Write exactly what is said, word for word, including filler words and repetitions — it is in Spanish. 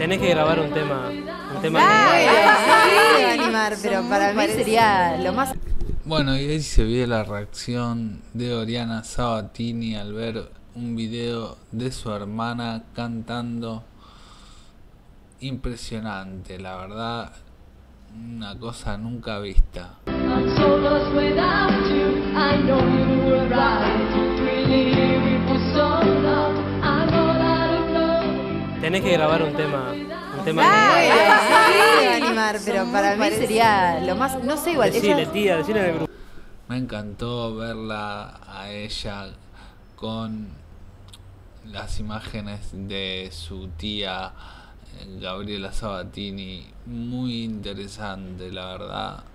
Tenés que grabar un tema. Un tema Ay, con- sí, me va a animar, pero para mí sería lo más. Bueno, y ahí se vio la reacción de Oriana Sabatini al ver un video de su hermana cantando. Impresionante, la verdad, una cosa nunca vista. I'm so lost without you. I know you were right. Really here we for so long. I'm all out of love. Tenés que grabar un tema. Un tema Ay, con- sí, me va a animar, pero para mí sería lo más. No sé, igual. Decile, ella- tía, decile en el grupo. Me encantó verla a ella con las imágenes de su tía eh, Gabriela Sabatini. Muy interesante, la verdad.